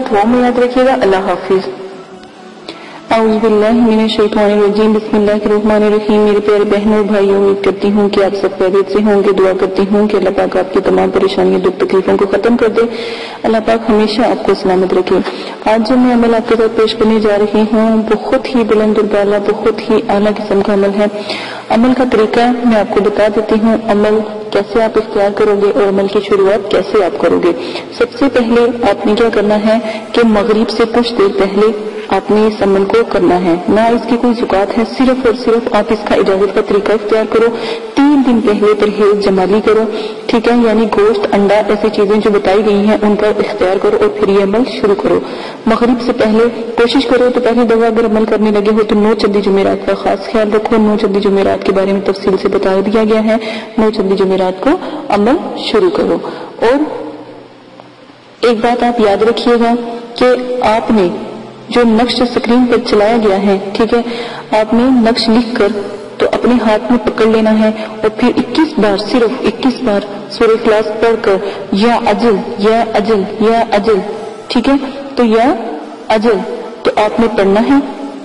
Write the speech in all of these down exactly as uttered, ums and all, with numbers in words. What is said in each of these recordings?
दुआ में याद रखिएगा। अल्लाह हाफिज। औज़ु बिल्लाहि मिनश शैतानिर रजीम, बिस्मिल्लाहिर रहमानिर रहीम। मेरे प्यारे बहनों और भाइयों, उम्मीद करती हूँ कि आप सब खैरियत से होंगे। दुआ करती हूँ कि अल्लाह पाक आपकी तमाम परेशानियों दुख तकलीफों को खत्म कर दे। अल्लाह पाक हमेशा आपको सलामत रखे। आज जो मैं अमल आपके साथ पेश करने जा रही हूँ बहुत ही बुलंद और बाला, बहुत ही आला किस्म का अमल है। अमल का तरीका मैं आपको बता देती हूँ, अमल कैसे आप इख्तियार करोगे और अमल की शुरुआत कैसे आप करोगे। सबसे पहले आपने क्या करना है कि मगरिब से कुछ देर पहले आपने इस अमल को करना है। ना इसकी कोई जुकात है, सिर्फ और सिर्फ आप इसका इजाजत का तरीका इख्तियार करो। तीन दिन पहले परहेज जमाली करो, ठीक है, यानी गोश्त, अंडा, ऐसी चीजें जो बताई गई हैं उनका इख्तियार करो और फिर ये अमल शुरू करो। मगरिब से पहले कोशिश करो तो पहली दफा अगर अमल करने लगे हो तो नौ चंदी जुमेरात का खास ख्याल रखो। नौ चंदी जुमेरात के बारे में तफसील से बता दिया गया है। नौ चंदी जुमेरात को अमल शुरू करो। और एक बात आप याद रखिएगा कि आपने जो नक्श स्क्रीन पर चलाया गया है, ठीक है, आपने नक्श लिख कर तो अपने हाथ में पकड़ लेना है और फिर इक्कीस बार, सिर्फ इक्कीस बार सूरह इखलास पढ़कर या अजल या अजल या अजल, ठीक है, तो या अजल तो आपने पढ़ना है,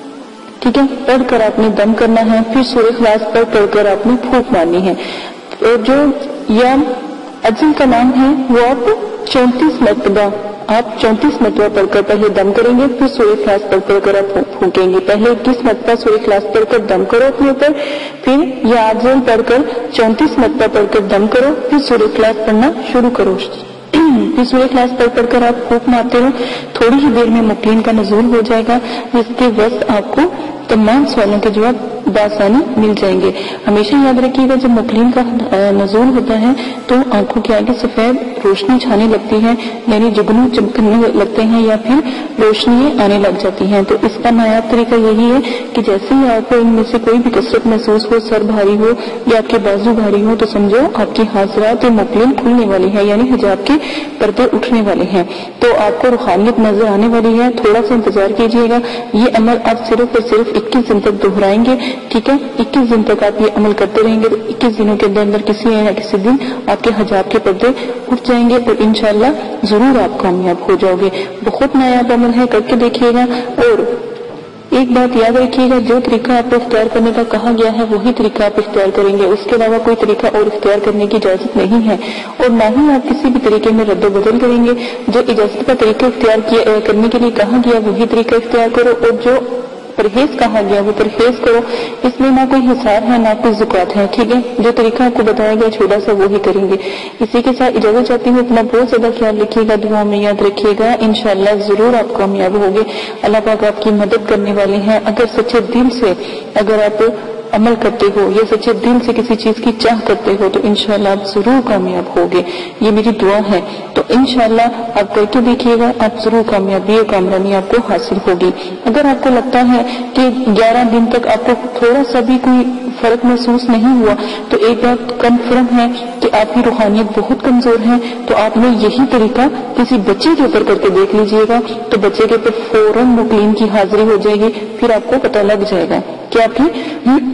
ठीक है, पढ़कर आपने दम करना है। फिर सूरह इखलास पढ़ पढ़कर आपने फूंक मारनी है। और जो या अजल का नाम है वो आप चौंतीस मरतबा आप चौंतीस मरतबा पढ़कर पहले दम करेंगे, फिर सूरह इखलास पढ़ पढ़कर आप फूकेंगे। पहले इक्कीस मरतबा सूरह इखलास पढ़कर दम करो अपने ऊपर, फिर या अजल पढ़कर चौंतीस मरतबा पढ़कर दम करो, फिर सूरह इखलास पढ़ना शुरू करो। फिर सूरह इखलास पढ़ पढ़कर आप फूंक मारते हो। थोड़ी ही देर में मुक्लिन का नज़ूल हो जाएगा, जिसके वक्त आपको तमाम सवालों के जवाब बासानी मिल जाएंगे। हमेशा याद रखिएगा जब मुक्लिन का नज़ूल होता है तो आंखों के आगे सफेद रोशनी छाने लगती है, यानी जुगनू चमकने लगते हैं या फिर रोशनी आने लग जाती हैं। तो इसका नायाब तरीका यही है कि जैसे ही आपको इनमें से कोई भी कसरत महसूस हो, सर भारी हो या आपके बाजू भारी हो, तो समझो आपकी हाजरात मुक्लिन खुलने वाली है, यानी हिजाब के पर्दे उठने वाले हैं। तो आपको रूहानियत नजर आने वाली है। थोड़ा सा इंतजार कीजिएगा। ये अमल आप सिर्फ और सिर्फ इक्कीस दिन तक दोहराएंगे, ठीक है। इक्कीस दिन तक आप ये अमल करते रहेंगे तो इक्कीस दिनों के अंदर अंदर किसी या किसी दिन आपके हिजाब के पर्दे उठ जाएंगे और इंशाअल्लाह जरूर आप कामयाब हो जाओगे। बहुत नायाब अमल है, करके देखिएगा। और एक बात याद रखिएगा, जो तरीका आपको इख्तियार करने का कहा गया है वही तरीका आप इख्तियार करेंगे, उसके अलावा कोई तरीका और इख्तियार करने की इजाजत नहीं है। और ना ही आप किसी भी तरीके में रद्द बदल करेंगे। जो इजाजत का तरीका इख्तियार किया करने के लिए कहा गया वही तरीका इख्तियार करो, और जो परहेज कहा गया वो परहेज करो। इसमें ना कोई हिसाब है ना कोई ज़ुकात है, ठीक है। जो तरीका आपको बताया गया छोटा सा वो ही करेंगे। इसी के साथ इजाजत चाहती हूँ। अपना बहुत ज्यादा ख्याल रखिएगा, दुआ में याद रखिएगा। इंशाअल्लाह जरूर आप कामयाब होंगे। अल्लाह पाक आपकी मदद करने वाले हैं। अगर सच्चे दिल से अगर आप अमल करते हो या सच्चे दिल से किसी चीज की चाह करते हो तो इंशाअल्लाह आप जरूर कामयाब होगे। ये मेरी दुआ है। तो इंशाअल्लाह आप करके देखिएगा, आप जरूर कामयाबी और कामरानी आपको हासिल होगी। अगर आपको लगता है कि ग्यारह दिन तक आपको थोड़ा सा भी कोई फर्क महसूस नहीं हुआ तो एक बात कन्फर्म है कि आपकी रूहानियत बहुत कमजोर है। तो आपने यही तरीका किसी बच्चे के ऊपर करके देख लीजिएगा, तो बच्चे के ऊपर फौरन मुक्लिन की हाजिरी हो जाएगी। फिर आपको पता लग जाएगा कि आपकी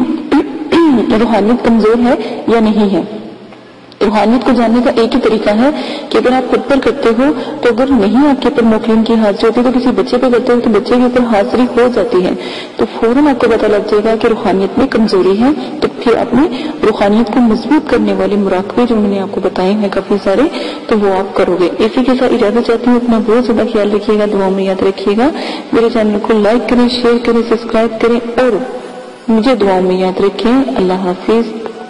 रूहानियत कमजोर है या नहीं है। रूहानियत को जानने का एक ही तरीका है कि अगर आप खुद पर करते हो तो अगर नहीं आपके ऊपर मुक्लिन की हाजिरी होती तो किसी बच्चे पे करते हो तो बच्चे के ऊपर हाजिरी हो जाती है। तो फौरन आपको पता लग जाएगा कि रूहानियत में कमजोरी है। तो फिर आपने रूहानियत को मजबूत करने वाले मुराकबे जो मैंने आपको बताए हैं काफी सारे, तो वो आप करोगे। इसी के साथ इजाजत चाहती हूँ। अपना बहुत ज्यादा ख्याल रखिएगा, दुआ में याद रखिएगा। मेरे चैनल को लाइक करें, शेयर करें, सब्सक्राइब करें और मुझे दुआओं में याद रखें। अल्लाह हाफिज।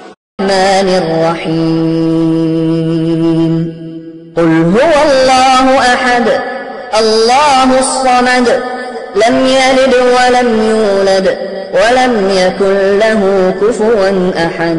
قل هو الله أحد الله الصمد لم يلد ولم يولد ولم يكن له كفوا أحد.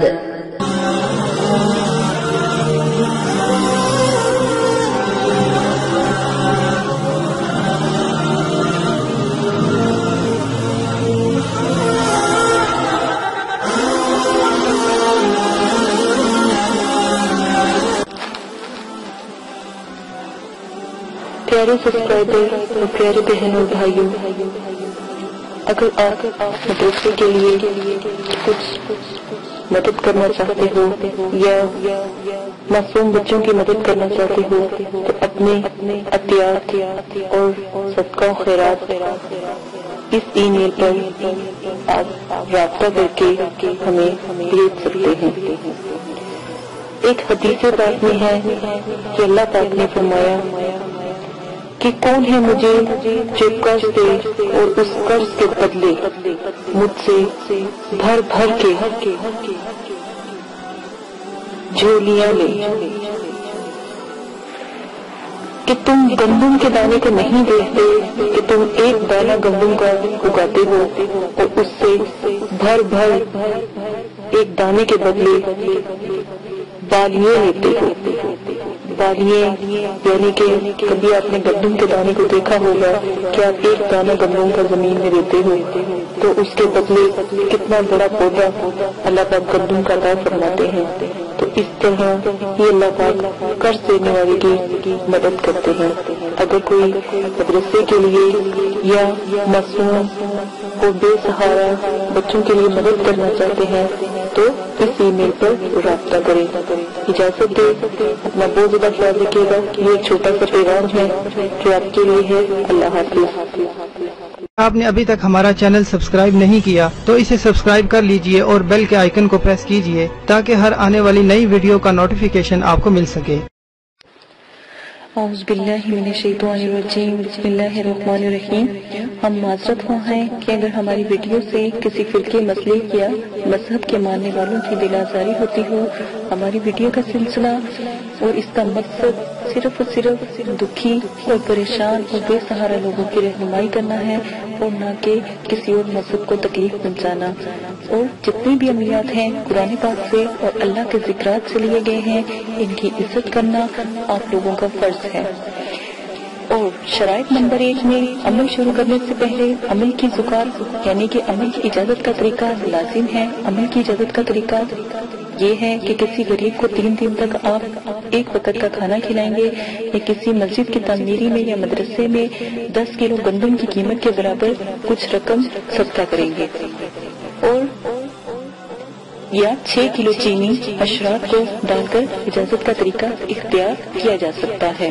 प्यारे सब्सक्राइबर और प्यारे बहनों और भाइयों, अगर आप मदरसे के लिए कुछ मदद करना चाहते हो या मासूम बच्चों की मदद करना चाहते हो तो अपने अतियात और सदका खैरात इस ई मेल पर आप राब्ता करके हमें भेज सकते हैं। एक हदीस पाक में है कि अल्लाह पाक ने फरमाया कि कौन है मुझे जो कर्ज दे और उस कर्ज के बदले मुझसे भर भर के झोलियां ले। कि तुम गंदम के दाने को नहीं देखते कि तुम एक दाना गंदम का उगाते हो और उससे भर भर एक दाने के बदले बालियां लेते हो। बालियां यानी कि कभी आपने गंदम के दाने को देखा होगा कि आप एक दाना गंदम का जमीन में देते हो तो उसके बदले कितना बड़ा पौधा अल्लाह पाक गंदम का अता फरमाते हैं। तो इस तरह ये अल्लाह पाक कर्ज देने वाले की मदद करते हैं। अगर कोई मदरसे के लिए या मासूम और बेसहारा बच्चों के लिए मदद करना चाहते हैं तो इस ईमेल पर राब्ता करें। इजाजत दे, अपना बहुत ज्यादा ख्याल रखिएगा। ये एक छोटा सा पैगाम है जो आपके लिए है। अल्लाह हाफिज। आपने अभी तक हमारा चैनल सब्सक्राइब नहीं किया तो इसे सब्सक्राइब कर लीजिए और बेल के आइकन को प्रेस कीजिए ताकि हर आने वाली नई वीडियो का नोटिफिकेशन आपको मिल सके। औज़ुबिल्लाहिमिनश्शैतानिर्रजीम, बिस्मिल्लाहिर्रहमानिर्रहीम। हम माजरत ख्वाह हैं कि अगर हमारी वीडियो से किसी फिरके, मसले या मजहब के मानने वालों की दिल आज़ारी होती हो। हमारी वीडियो का सिलसिला और इसका मकसद सिर्फ और सिर्फ दुखी और परेशान और बेसहारा लोगों की रहनुमाई करना है और न कि किसी और मजहब को तकलीफ पहुंचाना। और जितनी भी अमलियात हैं कुरान पाक से और अल्लाह के जिक्रात से लिए गए हैं, इनकी इज्जत करना आप लोगों का फर्ज है। और शराइत नंबर एक में अमल शुरू करने से पहले अमल की ज़ुकार यानी कि अमल की इजाजत का तरीका लाजिम है। अमल की इजाजत का तरीका ये है कि किसी गरीब को तीन दिन तक आप एक वक्त का खाना खिलाएंगे या किसी मस्जिद की तामीरी में या मदरसे में दस किलो गंदम की कीमत के बराबर कुछ रकम सदका करेंगे और या छह किलो चीनी अशरात को डालकर इजाजत का तरीका इख्तियार किया जा सकता है।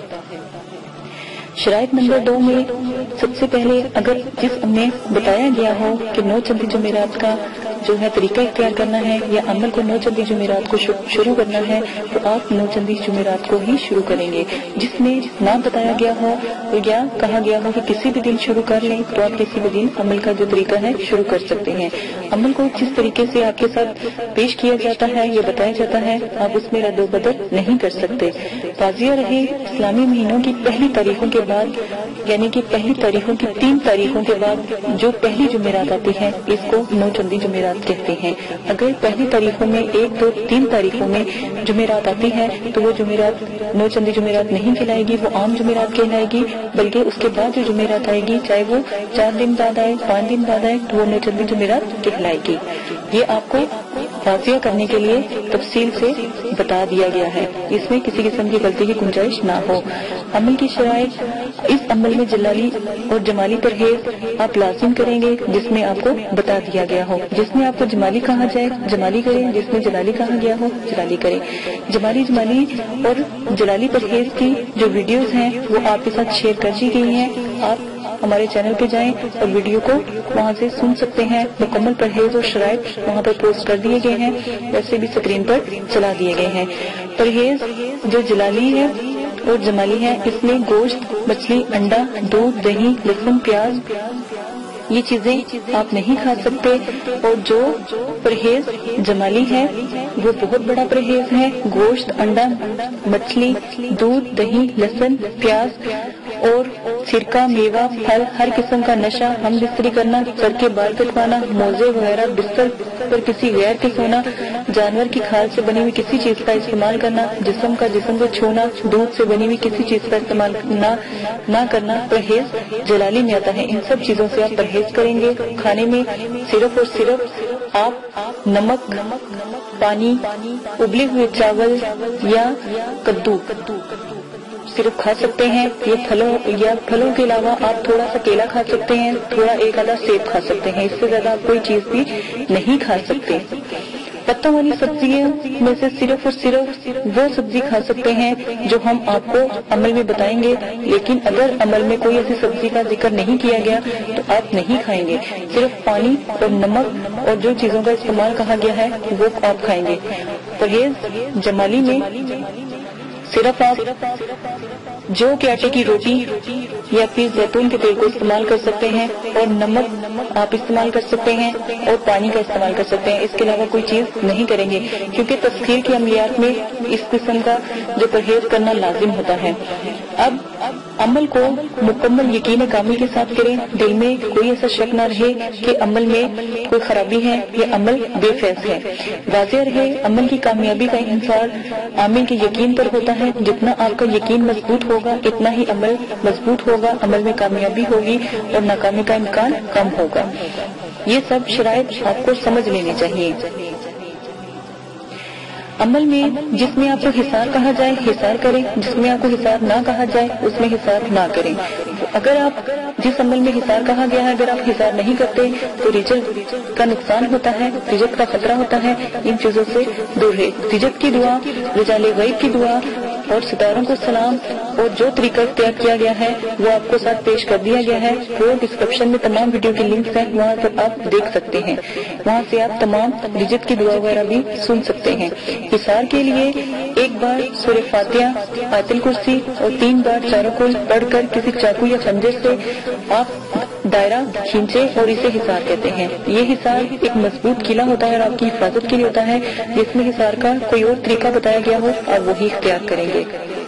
शराइत नंबर दो में सबसे पहले अगर जिस में बताया गया हो कि नौ चंदी जुमेरात का जो है तरीका इख्तियार करना है या अमल को नौ चंदी जुमेरात को शुरू करना है तो आप नौ चंदी जुमेरात को ही शुरू करेंगे। जिसमें ना बताया गया हो या कहा गया हो कि किसी भी दिन शुरू कर लें तो आप किसी भी दिन अमल का जो तरीका है शुरू कर सकते हैं। अमल को जिस तरीके से आपके साथ पेश किया जाता है या बताया जाता है आप उसमें रद्दो बदल नहीं कर सकते। ताज़िया रहे इस्लामी महीनों की पहली तारीखों के बाद यानी कि पहली तारीखों की तीन तारीखों के बाद जो पहली जुमेरात आती है इसको नौ चंदी जुमेरात कहते हैं। अगर पहली तारीखों में एक दो तीन तारीखों में जुमेरात आती है तो वो जुमेरात नौ चंदी जुमेरात नहीं कहलाएगी, वो आम जुमेरात कहलाएगी। बल्कि उसके बाद जो जुमेरात आएगी चाहे वो चार दिन बाद आए पाँच दिन बाद आए तो वो नौ चंदी जुमेरात कहलाएगी। ये आपको वाज़िया करने के लिए तफसील से बता दिया गया है, इसमें किसी किस्म की गलती की गुंजाइश ना हो। अमल की शराइत इस अमल में जलाली और जमाली परहेज आप लाजिम करेंगे जिसमें आपको बता दिया गया हो। जिसमें आपको जमाली कहा जाए जमाली करें, जिसमें जलाली कहा गया हो जलाली करें। जमाली जमाली और जलाली परहेज की जो वीडियोस हैं वो आपके साथ शेयर कर दी गई हैं। आप हमारे चैनल पे जाएं और वीडियो को वहां से सुन सकते हैं। मुकम्मल परहेज और शराइत वहां पर पोस्ट कर दिए गए हैं, वैसे भी स्क्रीन पर चला दिए गए हैं। परहेज जो जलाली है और जमाली है इसमें गोश्त, मछली, अंडा, दूध, दही, लहसुन, प्याज ये चीजें आप नहीं खा सकते। और जो परहेज जमाली है वो बहुत बड़ा परहेज है। गोश्त, अंडा, मछली, दूध, दही, लहसुन, प्याज और सिरका, मेवा, फल, हर किस्म का नशा, हम बिस्तरी करना, सर के बाल कटवाना, मोजे वगैरह, बिस्तर पर किसी गैर के सोना, जानवर की खाल से बनी हुई किसी चीज का इस्तेमाल करना, जिस्म का जिस्म को छूना, दूध से बनी हुई किसी चीज का इस्तेमाल ना ना करना परहेज जलाली में आता है। इन सब चीजों से आप परहेज करेंगे। खाने में सिर्फ और सिर्फ आप नमक, पानी, उबले हुए चावल या कद्दू सिर्फ खा सकते हैं। ये फलों या फलों के अलावा आप थोड़ा सा केला खा सकते हैं, थोड़ा एक आधा सेब खा सकते हैं, इससे ज्यादा आप कोई चीज भी नहीं खा सकते। पत्तों वाली सब्जियों में से सिर्फ और सिर्फ वो सब्जी खा सकते हैं जो हम आपको अमल में बताएंगे, लेकिन अगर अमल में कोई ऐसी सब्जी का जिक्र नहीं किया गया तो आप नहीं खाएंगे। सिर्फ पानी और नमक और जो चीजों का इस्तेमाल कहा गया है वो आप खाएंगे। परहेज जमाली में सिर्फ आप जौ के आटे की रोटी या फिर जैतून के तेल को इस्तेमाल कर सकते हैं और नमक आप इस्तेमाल कर सकते हैं और पानी का इस्तेमाल कर सकते हैं। इसके अलावा कोई चीज नहीं करेंगे, क्योंकि तस्खीर की अमलियात में इस किस्म का जो परहेज करना लाजिम होता है। अब अमल को मुकम्मल यकीन कामिल के साथ करें। दिल में कोई ऐसा शक न रहे कि अमल में कोई खराबी है या अमल बेफैज है। वाज़ेह रहे अमल की कामयाबी का इंसार आमिल के यकीन पर होता है। जितना आपका यकीन मजबूत होगा इतना ही अमल मजबूत होगा, अमल में कामयाबी होगी और नाकामी का इम्कान कम होगा। ये सब शराइत आपको समझ लेनी चाहिए। अमल में जिसमें आपको हिसार कहा जाए हिसार करें, जिसमें आपको हिसार ना कहा जाए उसमें हिसार ना करें। अगर आप जिस अमल में हिसार कहा गया है अगर आप हिसार नहीं करते तो रिजल्ट का नुकसान होता है, रिजल्ट का खतरा होता है। इन चीजों से दूर है। रिजल्ट की दुआ, रिजाले गैब की दुआ और सितारों को सलाम और जो तरीका इख्तियार किया गया है वो आपको साथ पेश कर दिया गया है। वो डिस्क्रिप्शन में तमाम वीडियो के लिंक्स हैं, वहाँ पर आप देख सकते हैं। वहाँ से आप तमाम रिजल्ट की दुआ वगैरह भी सुन सकते हैं। हिसार के लिए एक बार सूरह फातिहा, आयतुल कुर्सी और तीन बार चारों को पढ़कर किसी चाकू या खंजर से आप दायरा खींचे और इसे हिसार कहते हैं। ये हिसार एक मजबूत किला होता है और आपकी हिफाजत के लिए होता है। जिसमें हिसार का कोई और तरीका बताया गया हो आप वही इख्तियार करेंगे।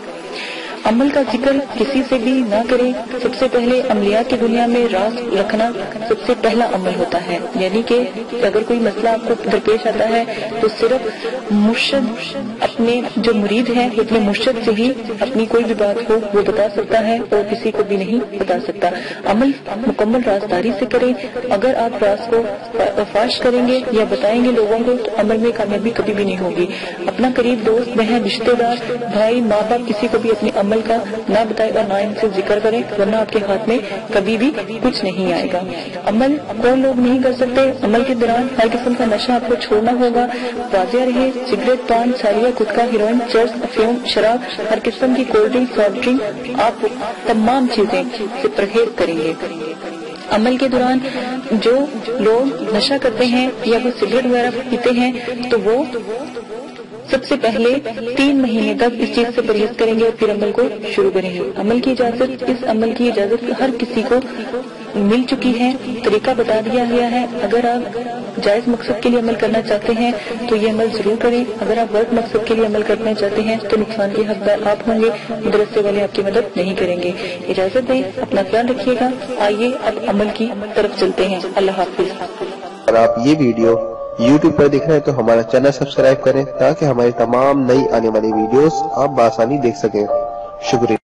अमल का जिक्र किसी से भी ना करें। सबसे पहले अमलियात की दुनिया में राज रखना सबसे पहला अमल होता है। यानी कि अगर कोई मसला आपको दरपेश आता है तो सिर्फ मुर्शिद अपने जो मुरीद है अपने मुर्शिद से ही अपनी कोई भी बात को वो बता सकता है और किसी को भी नहीं बता सकता। अमल मुकम्मल राजदारी से करें। अगर आप राज को फाश करेंगे या बताएंगे लोगों को तो अमल में कामयाबी कभी भी नहीं होगी। अपना करीब दोस्त, बहन, रिश्तेदार, भाई, माँ बाप किसी को भी अपने अमल का ना बताए और ना इनसे जिक्र करें, वरना आपके हाथ में कभी भी कुछ नहीं आएगा। अमल कौन लोग नहीं कर सकते? अमल के दौरान हर किस्म का नशा आपको छोड़ना होगा। वाज़ेह रहे सिगरेट, पान, सालिया, गुटखा, हीरोइन, चर्स, अफीम, शराब, हर किस्म की कोल्ड ड्रिंक, सॉफ्ट ड्रिंक, आप तमाम चीजें से परहेज करेंगे। अमल के दौरान जो लोग नशा करते हैं या वो सिगरेट वगैरह पीते हैं तो वो सबसे पहले तीन महीने तक इस चीज से परहेज करेंगे और फिर अमल को शुरू करेंगे। अमल की इजाजत इस अमल की इजाजत हर किसी को मिल चुकी है, तरीका बता दिया गया है। अगर आप जायज मकसद के लिए अमल करना चाहते हैं तो ये अमल जरूर करें। अगर आप गलत मकसद के लिए अमल करना चाहते हैं तो नुकसान के हकदार आप होंगे, मदरसे वाले आपकी मदद नहीं करेंगे। इजाजत दें, अपना ख्याल रखिएगा। आइए अब अमल की तरफ चलते हैं। अल्लाह हाफिज। अगर आप ये वीडियो यूट्यूब पर देख रहे हैं तो हमारा चैनल सब्सक्राइब करें ताकि हमारी तमाम नई आने वाली वीडियोस आप बआसानी देख सकें। शुक्रिया।